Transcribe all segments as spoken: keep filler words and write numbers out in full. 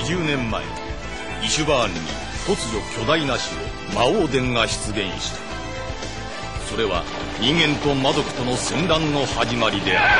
じゅうねんまえ、イシュバーンに突如巨大な城魔王殿が出現した。それは人間と魔族との戦乱の始まりである。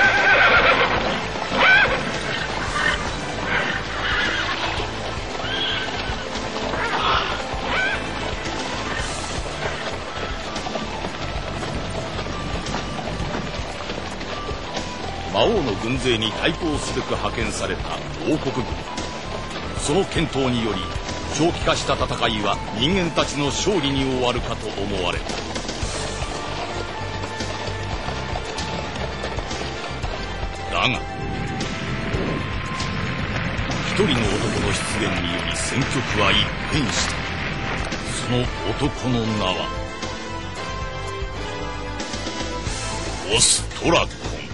魔王の軍勢に対抗すべく派遣された王国軍。その健闘により長期化した戦いは人間たちの勝利に終わるかと思われた。だが一人の男の出現により戦局は一変した。その男の名はオストラゴン。